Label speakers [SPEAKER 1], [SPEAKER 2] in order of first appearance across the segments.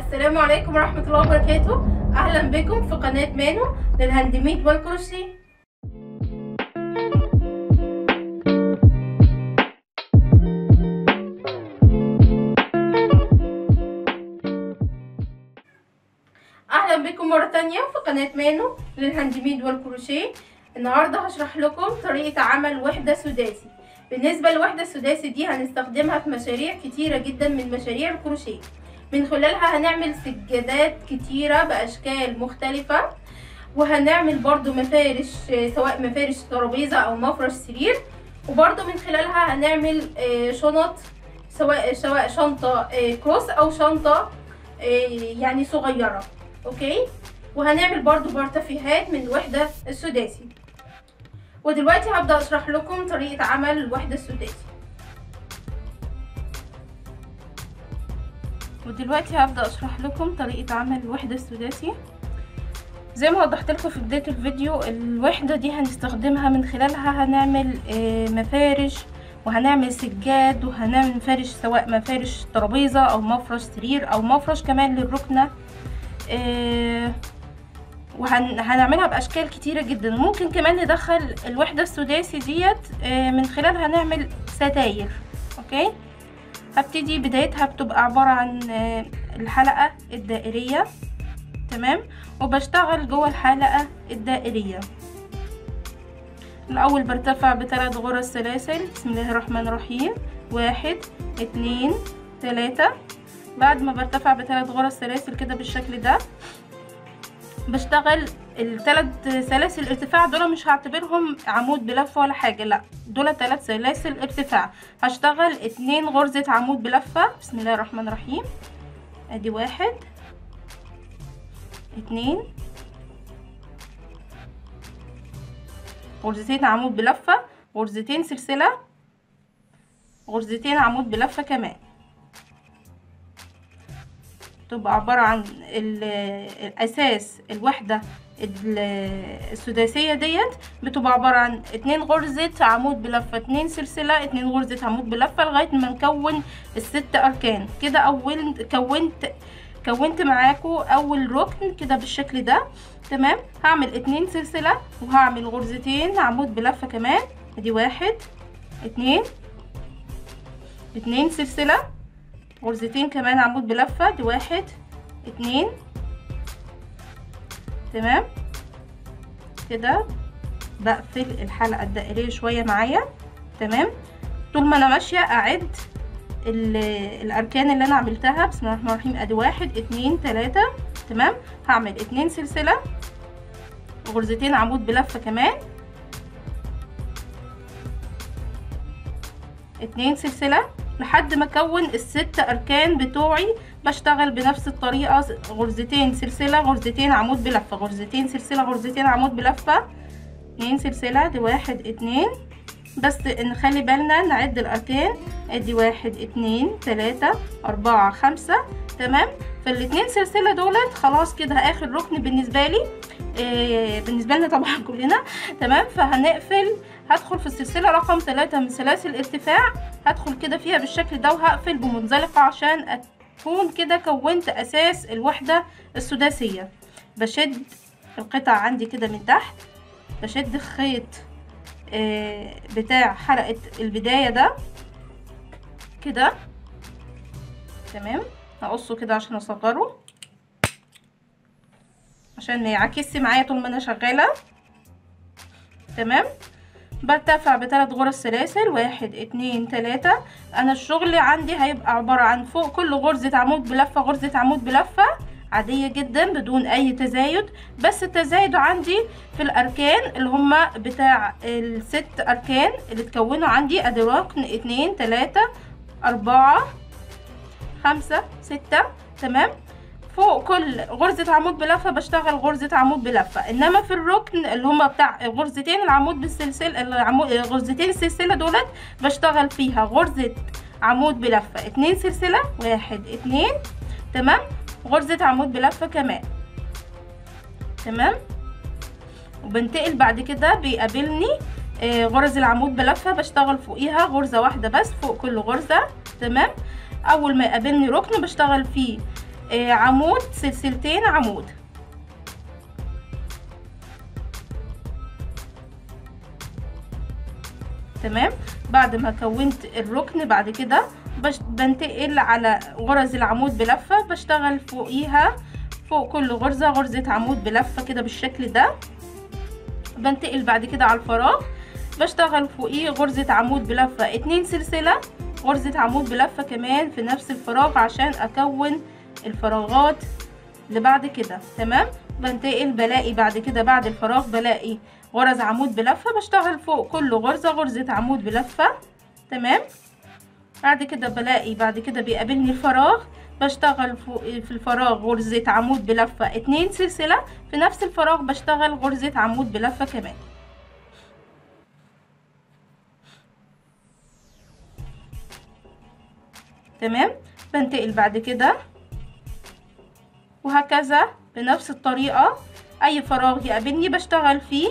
[SPEAKER 1] السلام عليكم ورحمة الله وبركاته. أهلا بكم في قناة مانو للهاند ميد والكروشيه. أهلا بكم مرة تانية في قناة مانو للهاند ميد والكروشيه. النهاردة هشرح لكم طريقة عمل وحدة سداسي. بالنسبة للوحدة السداسي دي هنستخدمها في مشاريع كتيرة جدا من مشاريع الكروشيه. من خلالها هنعمل سجادات كتيرة بأشكال مختلفة، وهنعمل برضو مفارش، سواء مفارش ترابيزة أو مفرش سرير. وبرضو من خلالها هنعمل شنط، سواء شنطة كروس أو شنطة يعني صغيرة. اوكي، وهنعمل برضو بارتفيهات من الوحدة السداسي. ودلوقتي هبدأ اشرح لكم طريقة عمل الوحدة السداسي. زي ما وضحت لكم في بداية الفيديو، الوحدة دي هنستخدمها من خلالها هنعمل مفارش، وهنعمل سجاد، وهنعمل مفارش سواء مفارش ترابيزة او مفرش سرير او مفرش كمان للركنة. وهنعملها باشكال كتيره جدا. ممكن كمان ندخل الوحده السداسي ديت من خلالها نعمل ستاير. اوكي، هبتدي بدايتها بتبقى عباره عن الحلقه الدائريه، تمام، وبشتغل جوه الحلقه الدائريه. الاول برتفع ب3 غرز سلاسل. بسم الله الرحمن الرحيم. 1 2 3. بعد ما برتفع ب3 غرز سلاسل كده بالشكل ده، بشتغل ال3 سلاسل ارتفاع دول. مش هعتبرهم عمود بلفه ولا حاجه، لا، دول 3 سلاسل ارتفاع. هشتغل 2 غرزه عمود بلفه. بسم الله الرحمن الرحيم. ادي 1 2 غرزتين عمود بلفه، غرزتين سلسله، غرزتين عمود بلفه كمان. تبقى عبارة عن الأساس. الوحدة السداسية ديت بتبقى عبارة عن 2 غرزة عمود بلفة، 2 سلسلة، 2 غرزة عمود بلفة، لغاية ما نكون ال6 أركان. كده كونت معاكم أول ركن كده بالشكل ده، تمام. هعمل 2 سلسلة، وهعمل غرزتين عمود بلفة كمان. ادي 1 2 سلسلة، غرزتين كمان عمود بلفة. دي 1 2، تمام. كده بقفل الحلقة الدائرية شوية معايا، تمام. طول ما انا ماشية اعد الاركان اللي انا عملتها. بسم الله الرحمن الرحيم. ادي 1 2 3، تمام. هعمل 2 سلسلة، غرزتين عمود بلفة كمان، 2 سلسلة، لحد ما اكون ال6 اركان بتوعي. بشتغل بنفس الطريقه، غرزتين سلسله، غرزتين عمود بلفه، غرزتين سلسله، غرزتين عمود بلفه، 2 سلسله. دي 1 2. بس نخلي بالنا نعد الاركان. ادي 1 2 3 4 5، تمام. فال2 سلسله دولت خلاص كده اخر ركن بالنسبه لي، بالنسبه لنا طبعا كلنا، تمام. فهنقفل. هدخل في السلسله رقم 3 من سلاسل الارتفاع، هدخل كده فيها بالشكل ده، وهقفل بمنزلقه عشان اكون كده كونت اساس الوحده السداسيه. بشد القطع عندي كده من تحت، بشد الخيط بتاع حلقه البدايه ده كده، تمام. هقصه كده عشان اصغره، عشان ما يعكسش معايا طول ما انا شغاله، تمام. برتفع ب3 غرز سلاسل. 1 2 3. انا الشغل عندي هيبقى عبارة عن فوق كل غرزة عمود بلفة غرزة عمود بلفة عادية جدا بدون اي تزايد. بس التزايد عندي في الاركان اللي هما بتاع ال6 اركان اللي تكونوا عندي. ادي ركن 2 3 4 5 6، تمام. فوق كل غرزة عمود بلفة بشتغل غرزة عمود بلفة. انما في الركن اللي هما بتاع غرزتين العمود بالسلسلة، غرزتين السلسلة دولت بشتغل فيها غرزة عمود بلفة، 2 سلسلة، 1 2، تمام، غرزة عمود بلفة كمان، تمام. وبنتقل بعد كده بيقابلني غرز العمود بلفة، بشتغل فوقيها غرزة واحدة بس فوق كل غرزة، تمام. اول ما يقابلني ركن بشتغل فيه عمود، سلسلتين عمود. تمام. بعد ما كونت الركن بعد كده بنتقل على غرز العمود بلفة، بشتغل فوقيها فوق كل غرزة غرزة عمود بلفة كده بالشكل ده. بنتقل بعد كده على الفراغ، بشتغل فوقيه غرزة عمود بلفة 2 سلسلة، غرزة عمود بلفة كمان في نفس الفراغ عشان اكون الفراغات اللي بعد كده. تمام. بنتقل بلاقي بعد كده بعد الفراغ بلاقي غرز عمود بلفة، بشتغل فوق كل غرزة غرزة عمود بلفة. تمام. بعد كده بلاقي بعد كده بيقابلني الفراغ، بشتغل فوق في الفراغ غرزة عمود بلفة 2 سلسلة، في نفس الفراغ بشتغل غرزة عمود بلفة كمان. تمام. بنتقل بعد كده وهكذا بنفس الطريقة، اي فراغ يقابلني بشتغل فيه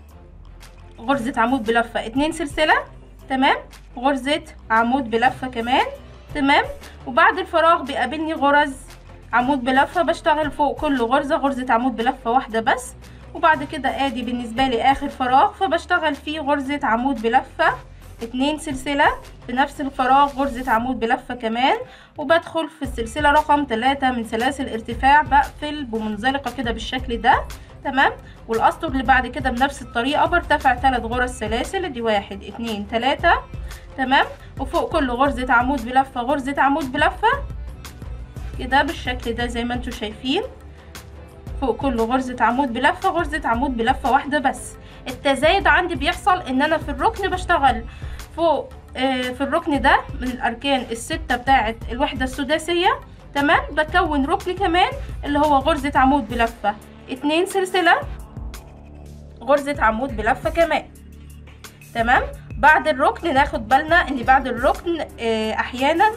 [SPEAKER 1] غرزة عمود بلفة 2 سلسلة. تمام. غرزة عمود بلفة كمان. تمام. وبعد الفراغ بيقابلني غرز عمود بلفة، بشتغل فوق كل غرزة غرزة عمود بلفة واحدة بس. وبعد كده ادي بالنسبة لي اخر فراغ، فبشتغل فيه غرزة عمود بلفة 2 سلسلة، في نفس الفراغ غرزة عمود بلفة كمان، وبدخل في السلسلة رقم 3 من سلاسل ارتفاع، بقفل بمنزلقة كده بالشكل ده. تمام. والاسطر اللي بعد كده بنفس الطريقة برتفع 3 غرز سلاسل، دي 1 2 3. تمام. وفوق كل غرزة عمود بلفة غرزة عمود بلفة كده بالشكل ده زي ما انتوا شايفين، فوق كل غرزة عمود بلفة غرزة عمود بلفة واحدة بس. التزايد عندي بيحصل ان انا في الركن بشتغل فوق في الركن ده من الاركان الستة بتاعة الوحدة السداسية. تمام. بكون ركن كمان اللي هو غرزة عمود بلفة 2 سلسلة، غرزة عمود بلفة كمان. تمام. بعد الركن ناخد بالنا ان بعد الركن احيانا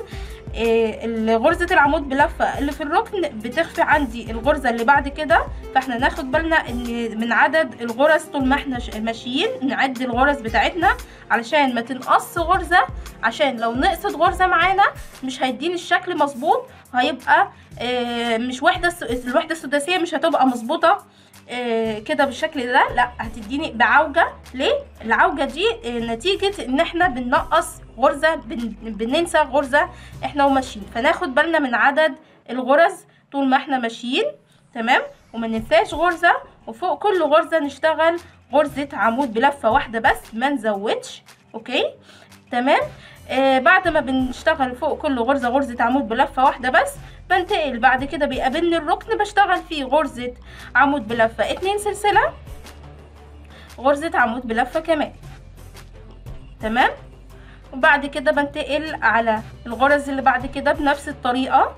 [SPEAKER 1] غرزة العمود بلفة اللي في الركن بتخفي عندي الغرزة اللي بعد كده، فاحنا ناخد بالنا ان من عدد الغرز طول ما احنا ماشيين نعد الغرز بتاعتنا علشان ما تنقص غرزة، عشان لو نقصت غرزة معانا مش هيديني الشكل مظبوط، هيبقى مش الوحدة السداسية مش هتبقى مظبوطة كده بالشكل ده، لا هتديني بعوجة. ليه؟ العوجة دي نتيجة ان احنا بننقص غرزة، بننسى غرزة احنا وماشيين، فناخد بالنا من عدد الغرز طول ما احنا ماشيين. تمام. وما ننساش غرزة، وفوق كل غرزة نشتغل غرزة عمود بلفة واحدة بس، ما نزودش. اوكي. تمام. بعد ما بنشتغل فوق كل غرزة غرزة عمود بلفة واحدة بس، بنتقل بعد كده بيقابلني الركن بشتغل فيه غرزة عمود بلفة 2 سلسلة، غرزة عمود بلفة كمان. تمام. وبعد كده بنتقل على الغرز اللي بعد كده بنفس الطريقة،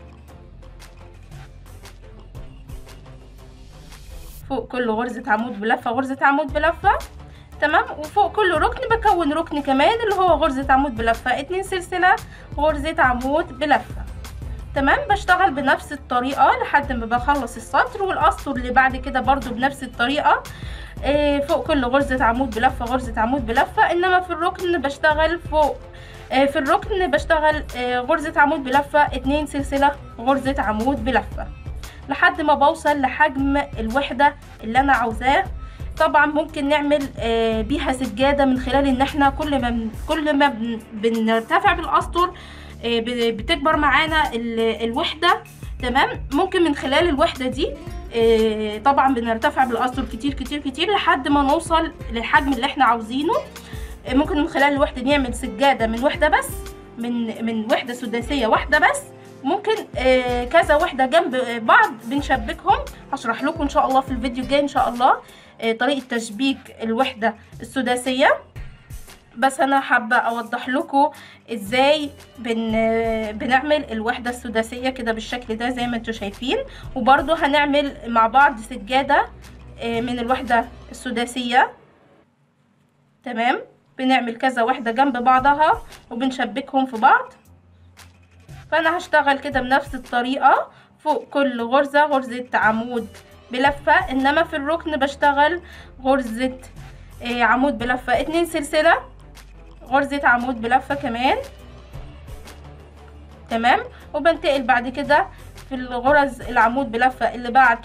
[SPEAKER 1] فوق كل غرزة عمود بلفة غرزة عمود بلفة. تمام. وفوق كل ركن بكون ركن كمان اللي هو غرزة عمود بلفة 2 سلسلة، غرزة عمود بلفة. تمام. بشتغل بنفس الطريقة لحد ما بخلص السطر، والاسطر اللي بعد كده برضو بنفس الطريقة، فوق كل غرزة عمود بلفة غرزة عمود بلفة. انما في الركن بشتغل فوق في الركن بشتغل غرزة عمود بلفة 2 سلسلة، غرزة عمود بلفة، لحد ما بوصل لحجم الوحدة اللي انا عاوزاه. طبعا ممكن نعمل بيها سجادة من خلال ان احنا كل ما بنرتفع بالاسطر بتكبر معانا الوحدة. تمام. ممكن من خلال الوحدة دي طبعا بنرتفع بالاسطر كتير كتير كتير لحد ما نوصل للحجم اللي احنا عاوزينه. ممكن من خلال الوحدة نعمل سجادة من وحدة بس، من وحدة سداسية واحدة بس. ممكن كذا وحدة جنب بعض بنشبكهم. هشرح لكم ان شاء الله في الفيديو الجاي ان شاء الله طريقة تشبيك الوحدة السداسية، بس انا حابة اوضح لكم ازاي بنعمل الوحدة السداسية كده بالشكل ده زي ما انتوا شايفين. وبرضو هنعمل مع بعض سجادة من الوحدة السداسية. تمام. بنعمل كذا وحدة جنب بعضها وبنشبكهم في بعض. فانا هشتغل كده بنفس الطريقة، فوق كل غرزة غرزة عمود بلفة، انما في الركن بشتغل غرزة عمود بلفة 2 سلسلة، غرزة عمود بلفة كمان. تمام. وبنتقل بعد كده في الغرز العمود بلفة اللي بعد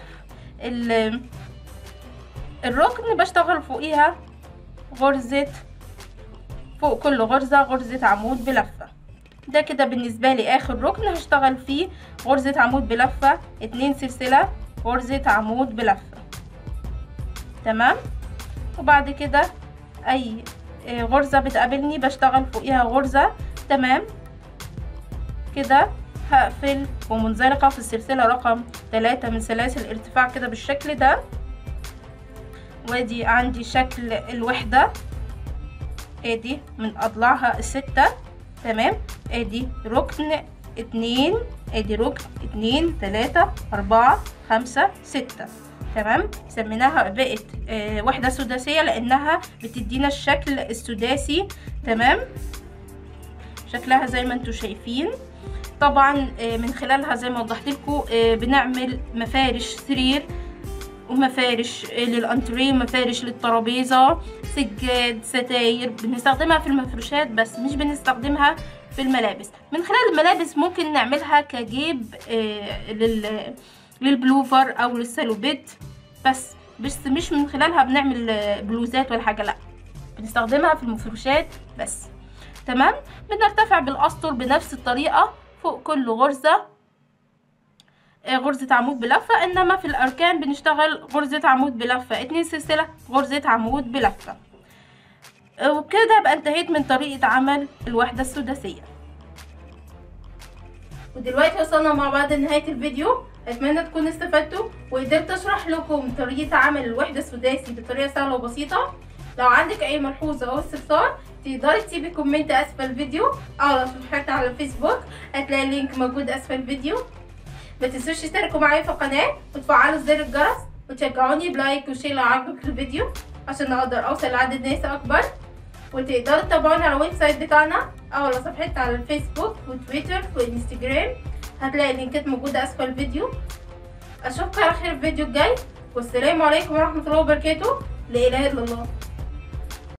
[SPEAKER 1] الركن بشتغل فوقيها غرزة، فوق كل غرزة غرزة عمود بلفة. ده كده بالنسبة لي اخر ركن هشتغل فيه غرزة عمود بلفة، 2 سلسلة غرزة عمود بلفة. تمام. وبعد كده اي غرزة بتقابلني بشتغل فوقيها غرزة. تمام كده. هقفل ومنزلقة في السلسلة رقم 3 من سلاسل الارتفاع كده بالشكل ده. وادي عندي شكل الوحدة، ادي من اضلاعها ال6. تمام. ادي ركن 2، ادي ركن 2 3 4 5 6. تمام. سميناها بقت وحدة سداسية لانها بتدينا الشكل السداسي. تمام. شكلها زي ما انتم شايفين. طبعا من خلالها زي ما وضحت لكم بنعمل مفارش سرير ومفارش للانتريه ومفارش للترابيزه، سجاد، ستاير. بنستخدمها في المفروشات بس مش بنستخدمها في الملابس. من خلال الملابس ممكن نعملها كجيب للبلوفر او للسالوبيت، بس مش من خلالها بنعمل بلوزات ولا حاجه، لا بنستخدمها في المفروشات بس. تمام. بنرتفع بالاسطر بنفس الطريقه فوق كل غرزه غرزة عمود بلفة، انما في الاركان بنشتغل غرزة عمود بلفة، 2 سلسلة غرزة عمود بلفة. وبكده بقى انتهيت من طريقة عمل الوحدة السداسية. ودلوقتي وصلنا مع بعض لنهاية الفيديو. اتمنى تكونوا استفدتوا وقدرت اشرح لكم طريقة عمل الوحدة السداسي بطريقة سهلة وبسيطة. لو عندك اي ملحوظة او استفسار تقدري تسيبي كومنت اسفل الفيديو او على صفحتنا على الفيسبوك، هتلاقي اللينك موجود اسفل الفيديو. ما تنسوش تشتركوا معايا في القناه وتفعلوا زر الجرس وتشجعوني بلايك وشير لو عجبك الفيديو عشان اقدر اوصل لعدد ناس اكبر. وتقدروا تتابعوني على الويب سايت بتاعنا او على صفحتنا على الفيسبوك وتويتر وانستجرام، هتلاقي اللينكات موجوده اسفل الفيديو. اشوفكم على خير في الفيديو الجاي، والسلام عليكم ورحمه الله وبركاته. لا اله الا الله.